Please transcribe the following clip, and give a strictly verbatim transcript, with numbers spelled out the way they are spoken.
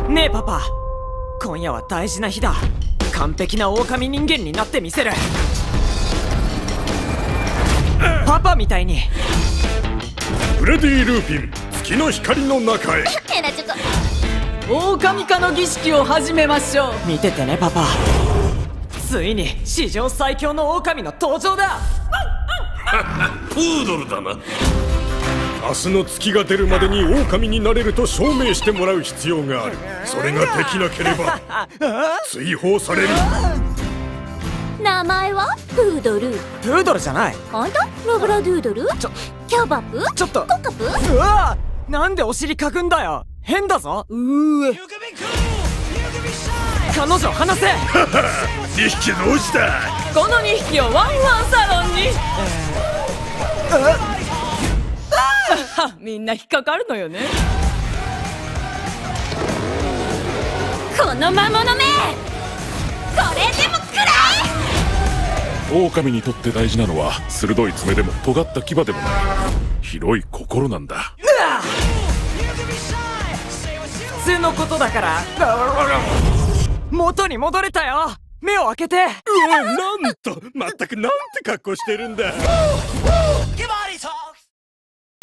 ねえパパ、今夜は大事な日だ。完璧な狼人間になってみせる。パパみたいに。 フレディ・ルーピン、月の光の中へ。 ヘナチョコ狼化の儀式を始めましょう。 見ててねパパ、ついに史上最強の狼の登場だ。 プードルだな。明日の月が出るまでに狼になれると証明してもらう必要がある。それができなければ追放される。 名前はプードル。 プードルじゃない。 あんたラブラドゥードル。 ちょキャバプ。 ちょっとコカプ。 うわー、なんでお尻かくんだよ。変だぞ。うーえ、彼女離せ。 にひきどうした。 このにひきをワンワンサロンに。あみんな引っかかるのよね。 この魔物め、これでも食らえ。 狼にとって大事なのは鋭い爪でも尖った牙でもない広い心なんだ。 普通のことだから。元に戻れたよ。目を開けて。 うわ、なんと、まったくなんて格好してるんだ。